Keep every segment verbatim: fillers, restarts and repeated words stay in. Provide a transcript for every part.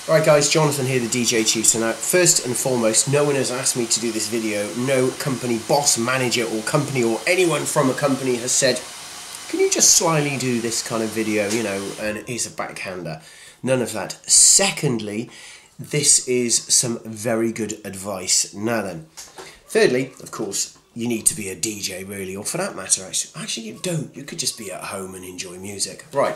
Alright guys, Jonathan here, the D J Tutor. Now, first and foremost, no one has asked me to do this video. No company boss, manager or company or anyone from a company has said, can you just slyly do this kind of video, you know, and here's a backhander. None of that. Secondly, this is some very good advice. Now then, thirdly, of course, you need to be a D J really, or for that matter, actually, actually you don't. You could just be at home and enjoy music. Right,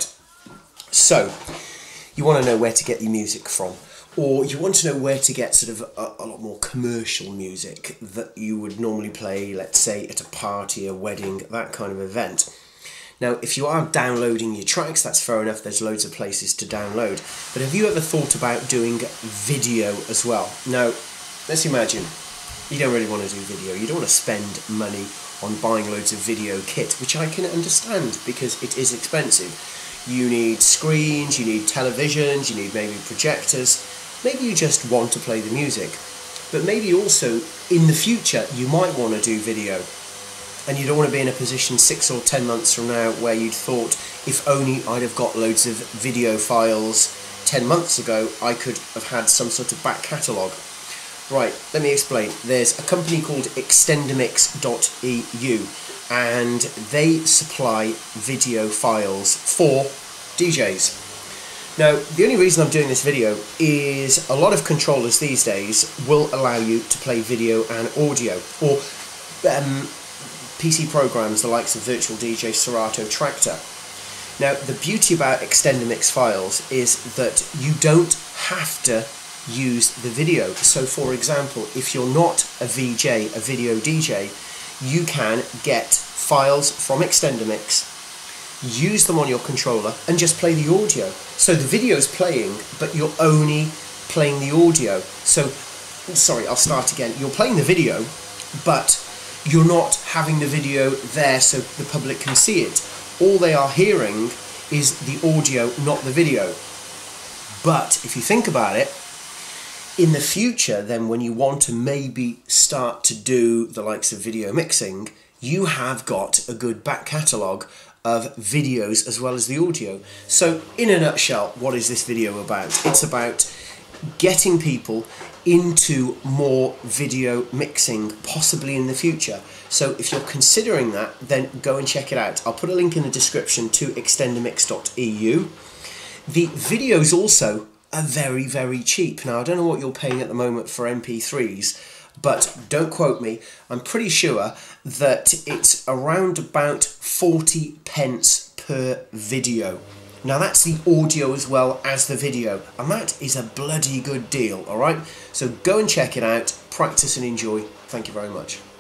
so you want to know where to get your music from, or you want to know where to get sort of a, a lot more commercial music that you would normally play, let's say, at a party, a wedding, that kind of event. Now, if you are downloading your tracks, that's fair enough, there's loads of places to download. But have you ever thought about doing video as well? Now, let's imagine you don't really want to do video, you don't want to spend money on buying loads of video kit, which I can understand because it is expensive. You need screens, you need televisions, you need maybe projectors, maybe you just want to play the music. But maybe also, in the future, you might want to do video. And you don't want to be in a position six or ten months from now where you'd thought, if only I'd have got loads of video files ten months ago, I could have had some sort of back catalogue. Right, let me explain. There's a company called Extendamix dot E U and they supply video files for D Js. Now, the only reason I'm doing this video is a lot of controllers these days will allow you to play video and audio, or um, P C programs the likes of Virtual D J, Serato, Traktor. Now, the beauty about Extendamix files is that you don't have to use the video. So, for example, if you're not a V J, a video D J, you can get files from Extendamix, use them on your controller, and just play the audio. So the video's playing, but you're only playing the audio. So, sorry, I'll start again. You're playing the video, but you're not having the video there so the public can see it. All they are hearing is the audio, not the video. But if you think about it, in the future, then when you want to maybe start to do the likes of video mixing, you have got a good back catalogue of videos as well as the audio. So in a nutshell, what is this video about? It's about getting people into more video mixing, possibly in the future. So if you're considering that, then go and check it out. I'll put a link in the description to Extendamix dot E U. The videos also are very, very cheap. Now, I don't know what you're paying at the moment for M P threes, but don't quote me. I'm pretty sure that it's around about forty pence per video. Now, that's the audio as well as the video, and that is a bloody good deal, all right? So go and check it out, practice and enjoy. Thank you very much.